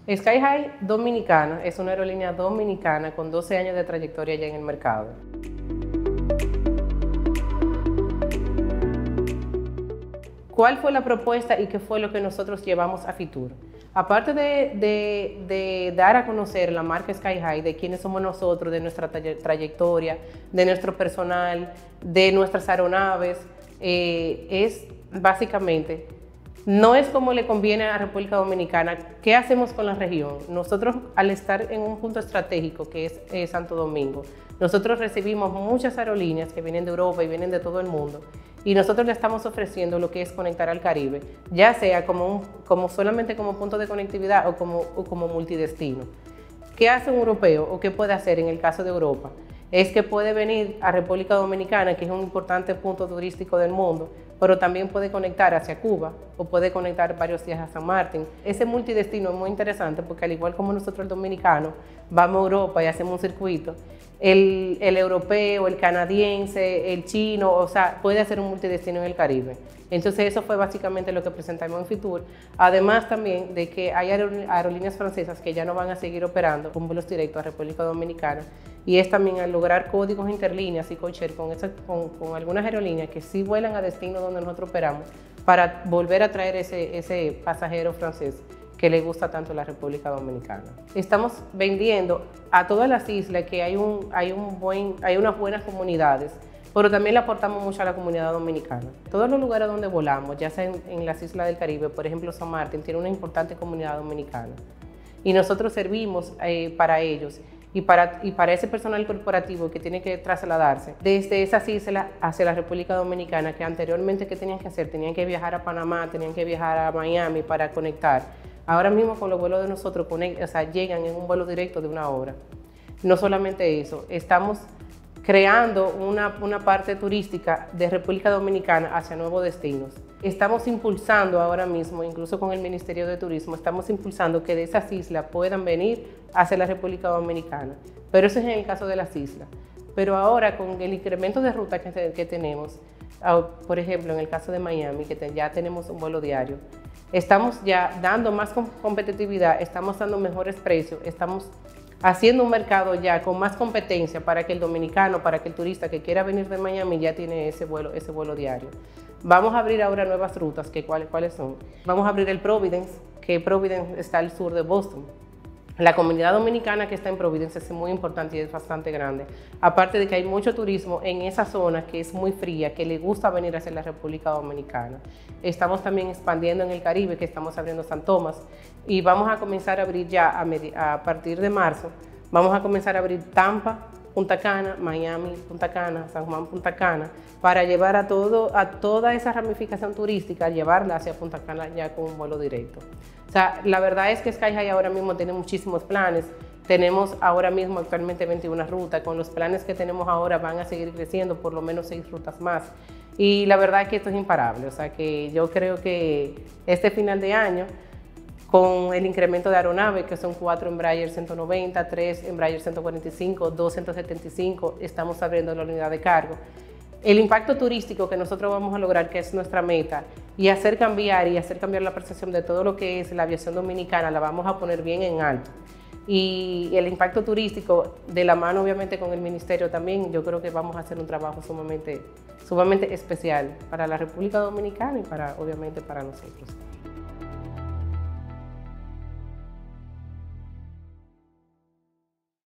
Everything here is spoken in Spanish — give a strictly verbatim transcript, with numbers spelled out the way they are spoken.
Sky High Dominicana es una aerolínea dominicana con doce años de trayectoria ya en el mercado. ¿Cuál fue la propuesta y qué fue lo que nosotros llevamos a Fitur? Aparte de, de, de dar a conocer la marca Sky High, de quiénes somos nosotros, de nuestra trayectoria, de nuestro personal, de nuestras aeronaves, eh, es básicamente, no es como le conviene a la República Dominicana. ¿Qué hacemos con la región? Nosotros, al estar en un punto estratégico que es eh, Santo Domingo, nosotros recibimos muchas aerolíneas que vienen de Europa y vienen de todo el mundo, y nosotros le estamos ofreciendo lo que es conectar al Caribe, ya sea como, un, como solamente como punto de conectividad o como, o como multidestino. ¿Qué hace un europeo o qué puede hacer en el caso de Europa? Es que puede venir a República Dominicana, que es un importante punto turístico del mundo, pero también puede conectar hacia Cuba o puede conectar varios días a San Martín. Ese multidestino es muy interesante porque, al igual como nosotros el dominicano vamos a Europa y hacemos un circuito, el, el europeo, el canadiense, el chino, o sea, puede hacer un multidestino en el Caribe. Entonces eso fue básicamente lo que presentamos en Fitur, además también de que hay aerolíneas francesas que ya no van a seguir operando con vuelos directos a República Dominicana, y es también al lograr códigos interlíneas y codeshare con, con, con algunas aerolíneas que sí vuelan a destino donde nosotros operamos, para volver a traer ese, ese pasajero francés que le gusta tanto a la República Dominicana. Estamos vendiendo a todas las islas que hay, un, hay, un buen, hay unas buenas comunidades, pero también le aportamos mucho a la comunidad dominicana. Todos los lugares donde volamos, ya sea en, en las islas del Caribe, por ejemplo San Martín, tiene una importante comunidad dominicana, y nosotros servimos eh, para ellos y para, y para ese personal corporativo que tiene que trasladarse desde esas islas hacia la República Dominicana, que anteriormente ¿qué tenían que hacer? Tenían que viajar a Panamá, tenían que viajar a Miami para conectar. Ahora mismo con los vuelos de nosotros, o sea, llegan en un vuelo directo de una hora. No solamente eso, estamos creando una, una parte turística de República Dominicana hacia nuevos destinos. Estamos impulsando ahora mismo, incluso con el Ministerio de Turismo, estamos impulsando que de esas islas puedan venir hacia la República Dominicana. Pero eso es en el caso de las islas. Pero ahora, con el incremento de ruta que, que tenemos, por ejemplo, en el caso de Miami, que te, ya tenemos un vuelo diario, estamos ya dando más competitividad, estamos dando mejores precios, estamos haciendo un mercado ya con más competencia para que el dominicano, para que el turista que quiera venir de Miami ya tiene ese vuelo, ese vuelo diario. Vamos a abrir ahora nuevas rutas, que ¿cuáles, cuáles son? Vamos a abrir el Providence, que Providence está al sur de Boston. La comunidad dominicana que está en Providence es muy importante y es bastante grande. Aparte de que hay mucho turismo en esa zona que es muy fría, que le gusta venir hacia la República Dominicana. Estamos también expandiendo en el Caribe, que estamos abriendo San Tomás, y vamos a comenzar a abrir ya a, a partir de marzo, vamos a comenzar a abrir Tampa, Punta Cana, Miami, Punta Cana, San Juan, Punta Cana, para llevar a, todo, a toda esa ramificación turística, llevarla hacia Punta Cana ya con un vuelo directo. O sea, la verdad es que Sky High ahora mismo tiene muchísimos planes. Tenemos ahora mismo actualmente veintiuna rutas. Con los planes que tenemos ahora van a seguir creciendo, por lo menos seis rutas más. Y la verdad es que esto es imparable. O sea, que yo creo que este final de año, con el incremento de aeronaves, que son cuatro Embraer ciento noventa, tres Embraer ciento cuarenta y cinco, dos ciento setenta y cinco, estamos abriendo la unidad de cargo. El impacto turístico que nosotros vamos a lograr, que es nuestra meta, y hacer cambiar y hacer cambiar la percepción de todo lo que es la aviación dominicana, la vamos a poner bien en alto. Y el impacto turístico, de la mano obviamente con el Ministerio también, yo creo que vamos a hacer un trabajo sumamente, sumamente especial para la República Dominicana y para, obviamente para nosotros.